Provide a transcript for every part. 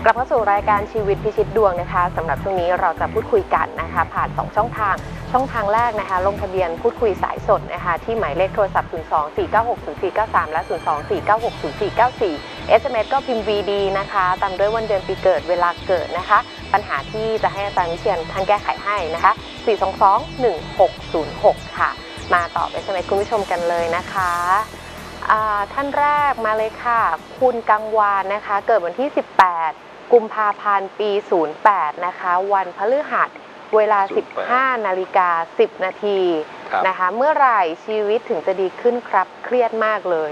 ลับเข้าสู่รายการชีวิตพิชิตดวงนะคะสำหรับช่วงนี้เราจะพูดคุยกันนะคะผ่าน2ช่องทางแรกนะคะลงทะเบียนพูดคุยสายสดนะคะที่หมายเลขโทรศัพท์ 024960493 และ 024960494 SMS ก็พิมพ์ VD นะคะตามด้วยวันเดือนปีเกิดเวลาเกิดนะคะปัญหาที่จะให้อาจารย์วิเชียรท่านแก้ไขให้นะคะ4221606ค่ะมาตอบ SMS คุณผู้ชมกันเลยนะคะท่านแรกมาเลยค่ะคุณกังวานนะคะเกิดวันที่18กุมภาพันธ์ปี08นะคะวันพฤหัสเวลา 15:10 นาทีนะคะเมื่อไหร่ชีวิตถึงจะดีขึ้นครับเครียดมากเลย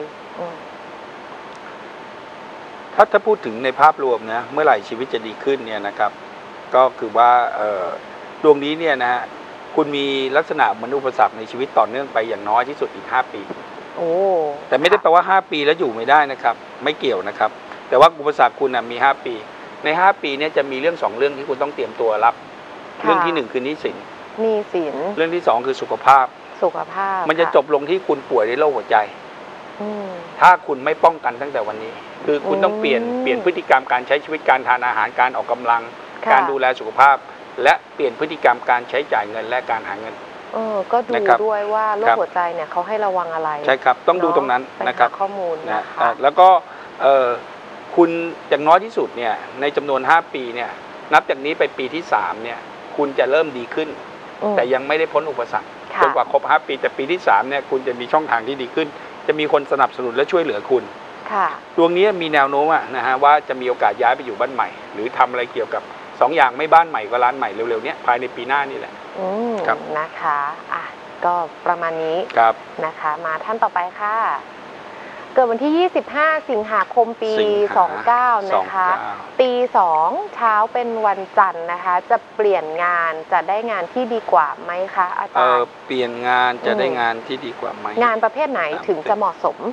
ถ้าพูดถึงในภาพรวมนะเมื่อไหร่ชีวิตจะดีขึ้นเนี่ยนะครับก็คือว่าดวงนี้เนี่ยนะฮะคุณมีลักษณะเหมือนอุปสรรคในชีวิตต่อเนื่องไปอย่างน้อยที่สุดอีก5 ปีแต่ไม่ได้แปลว่า5 ปีแล้วอยู่ไม่ได้นะครับไม่เกี่ยวนะครับแต่ว่าอุปสรรคคุณมี5 ปีใน5 ปีนี้จะมีเรื่อง2 เรื่องที่คุณต้องเตรียมตัวรับเรื่องที่1คือหนี้สินเรื่องที่2คือสุขภาพมันจะจบลงที่คุณป่วยด้วยโรคหัวใจถ้าคุณไม่ป้องกันตั้งแต่วันนี้คือคุณต้องเปลี่ยนพฤติกรรมการใช้ชีวิตการทานอาหารการออกกำลังการดูแลสุขภาพและเปลี่ยนพฤติกรรมการใช้จ่ายเงินและการหาเงินก็ดูด้วยว่าโรคหัวใจเนี่ยเขาให้ระวังอะไรใช่ครับต้องดูตรงนั้นนะครับข้อมูลนะคะแล้วก็คุณอย่างน้อยที่สุดเนี่ยในจำนวน5 ปีเนี่ยนับจากนี้ไปปีที่3เนี่ยคุณจะเริ่มดีขึ้นแต่ยังไม่ได้พ้นอุปสรรคจนกว่าครบ5 ปีแต่ปีที่3เนี่ยคุณจะมีช่องทางที่ดีขึ้นจะมีคนสนับสนุนและช่วยเหลือคุณดวงนี้มีแนวโน้มนะฮะว่าจะมีโอกาสย้ายไปอยู่บ้านใหม่หรือทำอะไรเกี่ยวกับ2 อย่างไม่บ้านใหม่ก็ร้านใหม่เร็วๆนี้ภายในปีหน้านี่แหละนะคะก็ประมาณนี้นะคะมาท่านต่อไปค่ะเกิดวันที่25สิงหาคมปี29นะคะตี2เช้าเป็นวันจันทร์นะคะจะเปลี่ยนงานจะได้งานที่ดีกว่าไหมคะอาจารย์เปลี่ยนงานจะได้งานที่ดีกว่าไหมงานประเภทไหนถึงจะเหมาะสม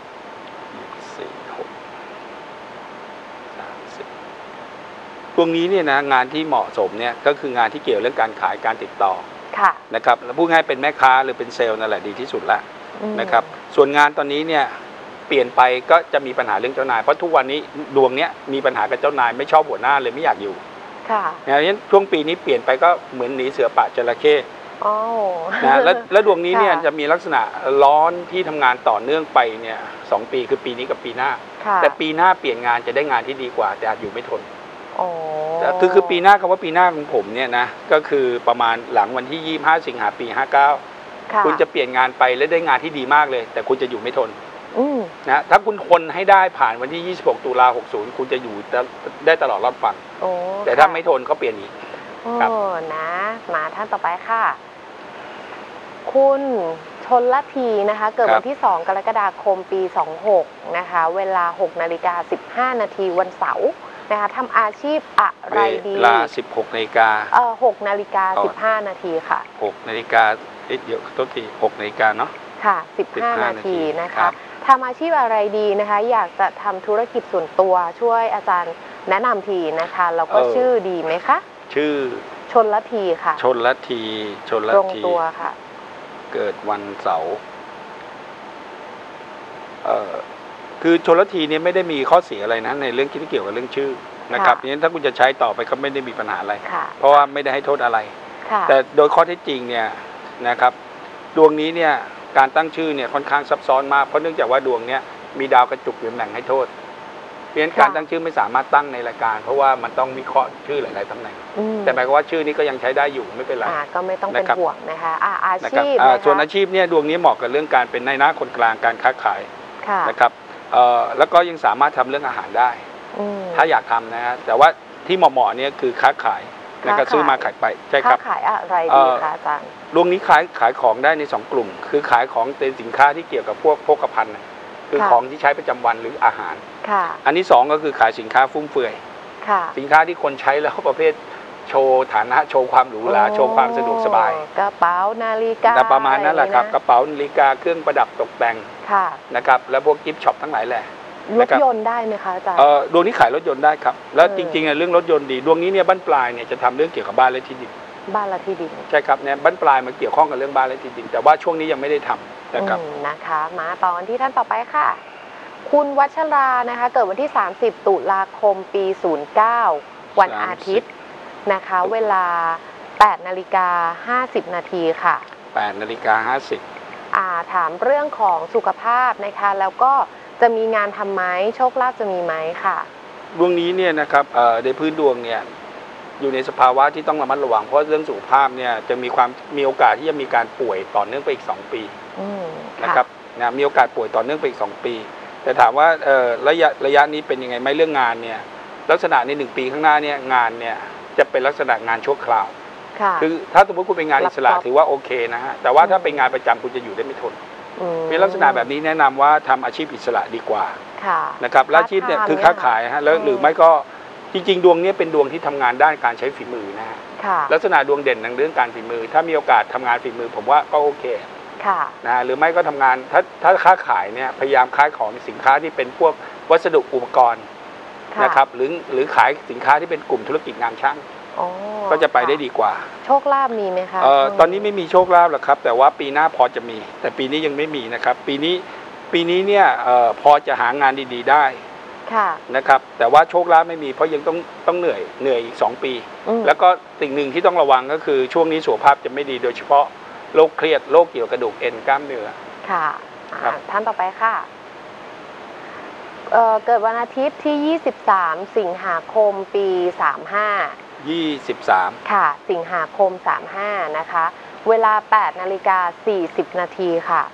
ตรงนี้เนี่ยนะงานที่เหมาะสมเนี่ยก็คืองานที่เกี่ยวเรื่องการขายการติดต่อนะครับแล้วพูดง่ายเป็นแม่ค้าหรือเป็นเซลล์นั่นแหละดีที่สุดละนะครับส่วนงานตอนนี้เนี่ยเปลี่ยนไปก็จะมีปัญหาเรื่องเจ้านายเพราะทุกวันนี้ดวงเนี้ยมีปัญหากับเจ้านายไม่ชอบหัวหน้าเลยไม่อยากอยู่อย่างนี้ช่วงปีนี้เปลี่ยนไปก็เหมือนหนีเสือป่าจระเข้นะแล้วดวงนี้เนี่ยจะมีลักษณะร้อนที่ทำงานต่อเนื่องไปเนี่ย2 ปีคือปีนี้กับปีหน้าแต่ปีหน้าเปลี่ยนงานจะได้งานที่ดีกว่าแต่อาจอยู่ไม่ทนคือปีหน้าคำว่าปีหน้าของผมเนี่ยนะก็คือประมาณหลังวันที่25สิงหาปี59คุณจะเปลี่ยนงานไปและได้งานที่ดีมากเลยแต่คุณจะอยู่ไม่ทนนะถ้าคุณทนให้ได้ผ่านวันที่26ตุลา60คุณจะอยู่ได้ตลอดรอดฝั่งแต่ถ้าไม่ทนก็เปลี่ยนอีกนะมาท่านต่อไปค่ะคุณชนละทีนะคะเกิดวันที่2 กรกฎาคมปี26นะคะเวลา 6:15 นาทีวันเสาร์นะคะทำอาชีพอะไรดีเวลา 16 นาฬิกา 6:15 นาทีค่ะ 6 นาฬิกาเดี๋ยวโทษที6 นาฬิกาเนาะค่ะ15 นาทีนะคะทำอาชีพอะไรดีนะคะอยากจะทำธุรกิจส่วนตัวช่วยอาจารย์แนะนำทีนะคะแล้วก็ชื่อดีไหมคะชื่อชนละทีค่ะชนละทีตรงตัวค่ะเกิดวันเสาร์คือชนละทีนี้ไม่ได้มีข้อเสียอะไรนะในเรื่องที่เกี่ยวกับเรื่องชื่อนะครับเพราะฉะนั้นถ้าคุณจะใช้ต่อไปก็ไม่ได้มีปัญหาอะไรเพราะว่าไม่ได้ให้โทษอะไรแต่โดยข้อเท็จจริงเนี่ยนะครับดวงนี้เนี่ยการตั้งชื่อเนี่ยค่อนข้างซับซ้อนมากเพราะเนื่องจากว่าดวงเนี้ยมีดาวกระจุกอยู่ตำแหน่งให้โทษเพราะฉะนั้นการตั้งชื่อไม่สามารถตั้งในรายการเพราะว่ามันต้องวิเคราะห์ชื่อหลายๆตำแหน่งแต่หมายความว่าชื่อนี้ก็ยังใช้ได้อยู่ไม่เป็นไรก็ไม่ต้องเป็นห่วงนะคะอาชีพส่วนอาชีพเนี่ยดวงนี้เหมาะกับเรื่องการเป็นนายหน้าคนกลางการค้าขายนะครับแล้วก็ยังสามารถทำเรื่องอาหารได้ถ้าอยากทำนะฮะแต่ว่าที่เหมาะๆเนี่ยคือค้าขายนะครับซื้อมาขายไปใช่ครับค้าขายอะไรดีคะอาจารย์ดวงนี้ขายของได้ใน2 กลุ่มคือขายของเป็นสินค้าที่เกี่ยวกับพวกโภคภัณฑ์คือของที่ใช้ประจำวันหรืออาหารอันที่2ก็คือขายสินค้าฟุ่มเฟือยสินค้าที่คนใช้แล้วประเภทโชว์ฐานะโชว์ความหรูหราโชว์ความสะดวกสบายกระเป๋านาฬิกาประมาณนั้นแหละครับกระเป๋านาฬิกาเครื่องประดับตกแต่งนะครับแล้วพวกกิฟต์ช็อปทั้งหลายแหละรถยนต์ได้ไหมคะอาจารย์ดวงนี้ขายรถยนต์ได้ครับแล้วจริงๆเรื่องรถยนต์ดีดวงนี้เนี่ยบ้านปลายเนี่ยจะทำเรื่องเกี่ยวกับบ้านและที่ดินใช่ครับเนี่ยบ้านปลายมันเกี่ยวข้องกับเรื่องบ้านและที่ดินแต่ว่าช่วงนี้ยังไม่ได้ทำนะครับนะคะมาต่อกันที่ท่านต่อไปค่ะคุณวัชรานะคะเกิดวันที่30ตุลาคมปี09 วันอาทิตย์นะคะเวลา 8:50 นาทีค่ะ 8:50 ถามเรื่องของสุขภาพนะคะแล้วก็จะมีงานทำไหมโชคลาภจะมีไหมค่ะดวงนี้เนี่ยนะครับในพื้นดวงเนี่ยอยู่ในสภาวะที่ต้องระมัดระวังเพราะเรื่องสุขภาพเนี่ยจะมีโอกาสที่จะมีการป่วยต่อเนื่องไปอีก2 ปีนะครับนะมีโอกาสป่วยต่อเนื่องไปอีก2 ปีแต่ถามว่าระยะนี้เป็นยังไงไหมเรื่องงานเนี่ยลักษณะใน1 ปีข้างหน้าเนี่ยงานเนี่ยจะเป็นลักษณะงานชั่วคราวคือถ้าสมมติคุณเป็นงานอิสระถือว่าโอเคนะฮะแต่ว่าถ้าเป็นงานประจำคุณจะอยู่ได้ไม่ทนมีลักษณะแบบนี้แนะนำว่าทำอาชีพอิสระดีกว่านะครับและอาชีพเนี่ยคือค้าขายฮะแล้วหรือไม่ก็จริงๆดวงนี้เป็นดวงที่ทำงานด้านการใช้ฝีมือนะฮะลักษณะดวงเด่นในเรื่องการฝีมือถ้ามีโอกาสทำงานฝีมือผมว่าก็โอเคนะหรือไม่ก็ทำงานถ้าค้าขายเนี่ยพยายามขายของสินค้าที่เป็นพวกวัสดุอุปกรณ์นะครับหรือขายสินค้าที่เป็นกลุ่มธุรกิจงานช่างก็จะไปได้ดีกว่าโชคลาภมีไหมคะตอนนี้ไม่มีโชคลาภหรอกครับแต่ว่าปีหน้าพอจะมีแต่ปีนี้ยังไม่มีนะครับปีนี้เนี่ยพอจะหางานดีๆได้นะครับแต่ว่าโชคลาภไม่มีเพราะยังต้องเหนื่อยอีก2 ปีแล้วก็สิ่งหนึ่งที่ต้องระวังก็คือช่วงนี้สุขภาพจะไม่ดีโดยเฉพาะโรคเครียดโรคเกี่ยวกับกระดูกเอ็นกล้ามเนื้อค่ะท่านต่อไปค่ะเกิดวันอาทิตย์ที่23 สิงหาคมปี35ค่ะสิงหาคม35นะคะเวลา 8:40 นาทีค่ะ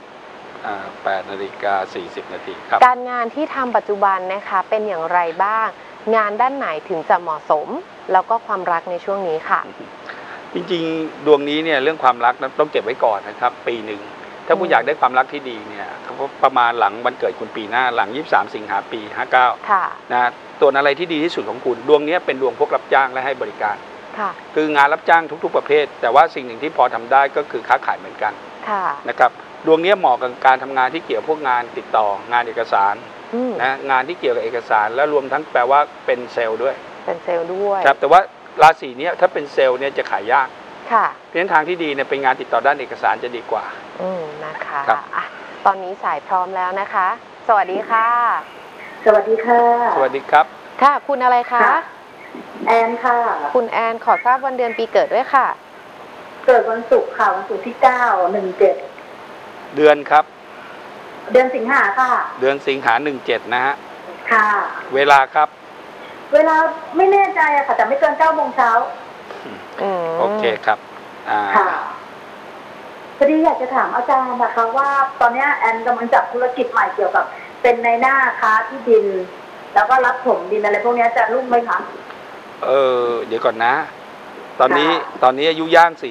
8:40 นาทีครับการงานที่ทำปัจจุบันนะคะเป็นอย่างไรบ้างงานด้านไหนถึงจะเหมาะสมแล้วก็ความรักในช่วงนี้ค่ะจริงๆดวงนี้เนี่ยเรื่องความรักต้องเก็บไว้ก่อนนะครับปีหนึ่งถ้าคุณอยากได้ความรักที่ดีเนี่ยประมาณหลังวันเกิดคุณปีหน้าหลัง23 สิงหาปี59นะตัวอะไรที่ดีที่สุดของคุณดวงนี้เป็นดวงพวกรับจ้างและให้บริการคืองานรับจ้างทุกๆประเภทแต่ว่าสิ่งหนึ่งที่พอทำได้ก็คือค้าขายเหมือนกันนะครับดวงนี้เหมาะกับการทำงานที่เกี่ยวพวกงานติดต่องานเอกสารนะงานที่เกี่ยวกับเอกสารและรวมทั้งแปลว่าเป็นเซลล์ด้วยเป็นเซลล์ด้วยครับแต่ว่าราศีนี้ถ้าเป็นเซลล์เนี่ยจะขายยากเพราะฉะนั้นทางที่ดีเนี่ยเป็นงานติดต่อด้านเอกสารจะดีกว่านะคะตอนนี้สายพร้อมแล้วนะคะสวัสดีค่ะสวัสดีค่ะสวัสดีครับค่ะคุณอะไรคะแอนค่ะคุณแอนขอทราบวันเดือนปีเกิดด้วยค่ะเกิดวันศุกร์ค่ะวันศุกร์ที่9/17 เดือนครับเดือนสิงหาค่ะเดือนสิงหา17นะฮะค่ะเวลาครับเวลาไม่แน่ใจอะค่ะแต่ไม่เกิน9 โมงเช้าโอเคครับค่ะพอดีอยากจะถามอาจารย์นะคะว่าตอนนี้แอนกำลังจับธุรกิจใหม่เกี่ยวกับเป็นในหน้าค้าที่ดินแล้วก็รับถมดินอะไรพวกนี้จะรุ่งไหมคะเดี๋ยวก่อนนะตอนนี้อายุย่าง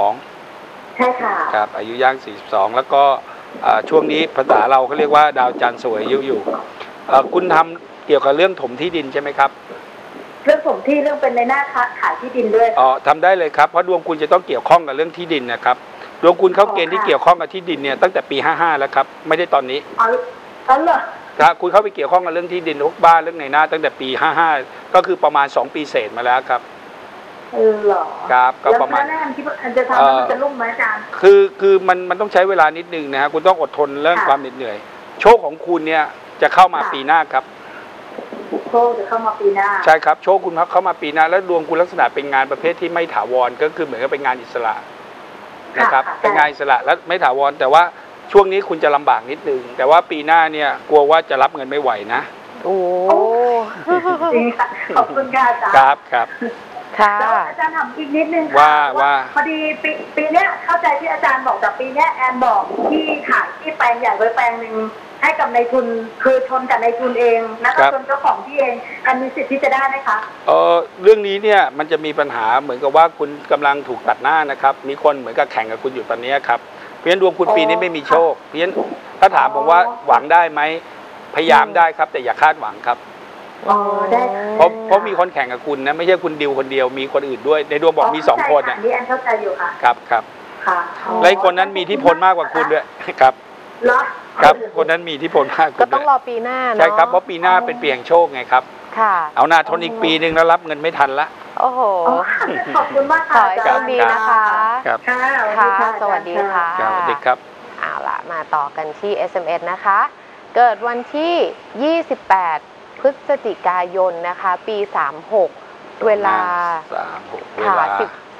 42 ใช่ค่ะครับอายุย่าง42แล้วก็ช่วงนี้ภาษาเราเขาเรียกว่าดาวจันทร์สวยอายุอยู่คุณทำเกี่ยวกับเรื่องถมที่ดินใช่ไหมครับเรื่องถมที่เรื่องเป็นในหน้าค้าขายที่ดินด้วยทำได้เลยครับเพราะดวงคุณจะต้องเกี่ยวข้องกับเรื่องที่ดินนะครับดวงคุณเข้าเกณฑ์ที่เกี่ยวข้องกับที่ดินเนี่ยตั้งแต่ปี55แล้วครับไม่ได้ตอนนี้เหรอครับคุณเข้าไปเกี่ยวข้องกับเรื่องที่ดินทุกบ้านเรื่องในหน้าตั้งแต่ปี55ก็คือประมาณ2 ปีเศษมาแล้วครับเหรอครับก็ประมาณแล้วแรกที่มันจะทำมันจะรุ่งไหมอาจารย์คือมันต้องใช้เวลานิดนึงนะฮะคุณต้องอดทนเรื่องความเหนื่อยโชคของคุณเนี่ยจะเข้ามาปีหน้าครับโชคจะเข้ามาปีหน้าใช่ครับโชคคุณเข้ามาปีหน้าแล้วดวงคุณลักษณะเป็นงานประเภทที่ไม่ถาวรก็คือเหมือนกับเป็นงานอิสระนะครับเป็นงานอิสระและไม่ถาวรแต่ว่าช่วงนี้คุณจะลำบากนิดนึงแต่ว่าปีหน้าเนี่ยกลัวว่าจะรับเงินไม่ไหวนะโอ้จริงค่ะขอบคุณค่ะอาจารย์ครับแล้วอาจารย์ถามอีกนิดนึงว่าพอดีปีนี้เข้าใจที่อาจารย์บอกแต่ปีนี้แอนบอกที่ขายที่แปลงใหญ่ไว้แปลงหนึ่งให้กับนายทุนคือชนกับนายทุนเองนะคะชนเจ้าของที่เองการมีสิทธิ์ที่จะได้ไหมคะเรื่องนี้เนี่ยมันจะมีปัญหาเหมือนกับว่าคุณกำลังถูกตัดหน้านะครับมีคนเหมือนกับแข่งกับคุณอยู่ตอนนี้ครับเพราะฉะนั้นดวงคุณปีนี้ไม่มีโชคเพราะฉะนั้นถ้าถามผมว่าหวังได้ไหมพยายามได้ครับแต่อย่าคาดหวังครับได้เพราะมีคนแข่งกับคุณนะไม่ใช่คุณดิวคนเดียวมีคนอื่นด้วยในดวงบอกมี2 คนเนี่ยนี่แอนเข้าใจอยู่ค่ะครับค่ะและคนนั้นมีอิทธิพลมากกว่าคุณด้วยครับครับคนนั้นมีอิทธิพลมากกว่าก็ต้องรอปีหน้าใช่ครับเพราะปีหน้าเป็นปีแห่งโชคไงครับค่ะเอาหน้าทนอีกปีนึงแล้วรับเงินไม่ทันละโอ้โหขอบคุณมากค่ะขอให้โชคดีนะคะครับสวัสดีค่ะสวัสดีครับเอาล่ะมาต่อกันที่ SMS นะคะเกิดวันที่28 พฤศจิกายนนะคะปี36 เวลา 36 เวค่ะลา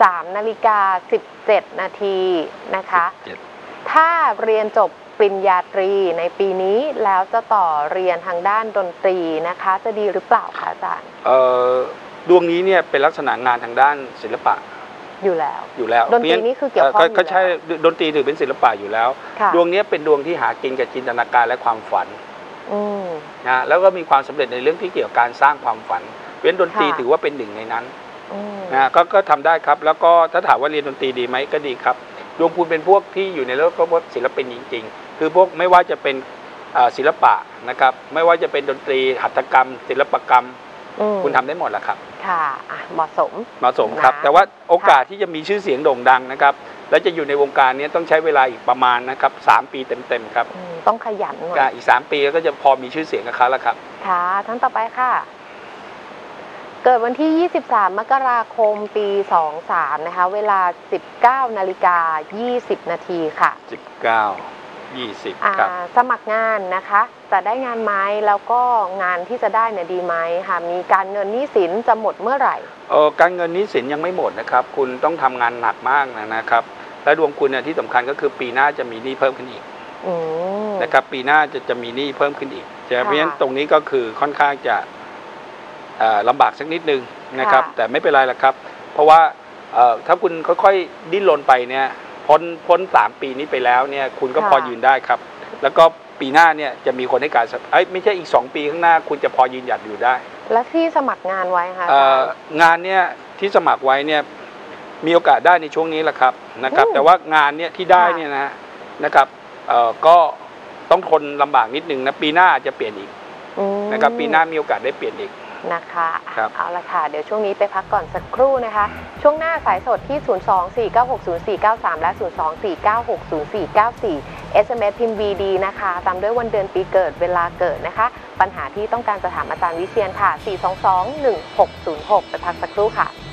13:17 นาทีนะคะ 17 ถ้าเรียนจบปริญญาตรีในปีนี้แล้วจะต่อเรียนทางด้านดนตรีนะคะจะดีหรือเปล่าคะอาจารย์ดวงนี้เนี่ยเป็นลักษณะงานทางด้านศิลปะอยู่แล้วดนตรีนี่คือเกี่ยวข้องก็ใช่ดนตรีถือเป็นศิลปะอยู่แล้วดวงนี้เป็นดวงที่หากินกับจินตนาการและความฝันนะแล้วก็มีความสำเร็จในเรื่องที่เกี่ยวกับการสร้างความฝันเว้นดนตรีถือว่าเป็นหนึ่งในนั้นนะก็ทำได้ครับแล้วก็ถ้าถามว่าเรียนดนตรีดีไหมก็ดีครับดวงคุณเป็นพวกที่อยู่ในโลกพวกศิลปินจริงๆคือพวกไม่ว่าจะเป็นศิลปะนะครับไม่ว่าจะเป็นดนตรีหัตถกรรมศิลปกรรมคุณทำได้หมดแหละครับค่ะเหมาะสมครับแต่ว่าโอกาสที่จะมีชื่อเสียงโด่งดังนะครับและจะอยู่ในวงการนี้ต้องใช้เวลาอีกประมาณนะครับ3 ปีเต็มๆครับต้องขยันหน่อยอีก3 ปีก็จะพอมีชื่อเสียงกับเขาแล้วครับค่ะท่านต่อไปค่ะเกิดวันที่ 23 มกราคม ปี 23 นะคะเวลา 19:20 นาทีค่ะ 19:20 ครับสมัครงานนะคะจะได้งานไหมแล้วก็งานที่จะได้เนี่ยดีไหมค่ะมีการเงินหนี้สินจะหมดเมื่อไหร่การเงินหนี้สินยังไม่หมดนะครับคุณต้องทำงานหนักมากนะครับและดวงคุณเนี่ยที่สำคัญก็คือปีหน้าจะมีหนี้เพิ่มขึ้นอีกนะครับปีหน้าจะมีหนี้เพิ่มขึ้นอีกเพราะฉะนั้นตรงนี้ก็คือค่อนข้างจะลำบากสักนิดนึงนะครับแต่ไม่เป็นไรละครับเพราะว่าถ้าคุณค่อยๆดิ้นรนไปเนี่ยพ้น3 ปีนี้ไปแล้วเนี่ยคุณก็พอยืนได้ครับแล้วก็ปีหน้าเนี่ยจะมีคนให้การไม่ใช่อีก2 ปีข้างหน้าคุณจะพอยืนหยัดอยู่ได้และที่สมัครงานไว้คะงานเนี่ยที่สมัครไว้เนี่ยมีโอกาสได้ในช่วงนี้แหละครับนะครับแต่ว่างานเนี่ยที่ได้เนี่ยนะครับก็ต้องทนลำบากนิดนึงนะปีหน้าอาจจะเปลี่ยนอีกนะครับปีหน้ามีโอกาสได้เปลี่ยนอีกนะคะเอาละค่ะเดี๋ยวช่วงนี้ไปพักก่อนสักครู่นะคะช่วงหน้าสายสดที่ 024960493 และ 024960494 SMS พิมพ์ VD นะคะตามด้วยวันเดือนปีเกิดเวลาเกิดนะคะปัญหาที่ต้องการจะถามอาจารย์วิเชียรค่ะ 4221606 ไปพักสักครู่ค่ะ